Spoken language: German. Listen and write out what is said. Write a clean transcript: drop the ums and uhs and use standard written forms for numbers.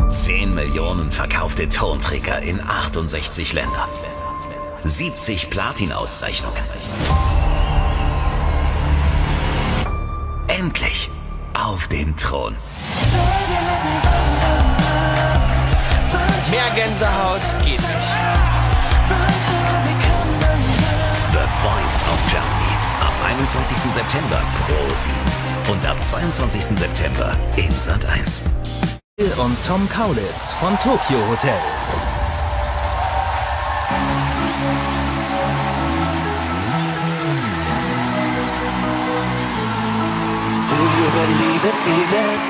10 Millionen verkaufte Tonträger in 68 Ländern. 70 Platin-Auszeichnungen. Endlich auf dem Thron. Mehr Gänsehaut geht nicht. The Voice of Germany. Am 21. September Pro7 und ab 22. September in Sat.1. Und Tom Kaulitz von Tokyo Hotel. Do you believe it,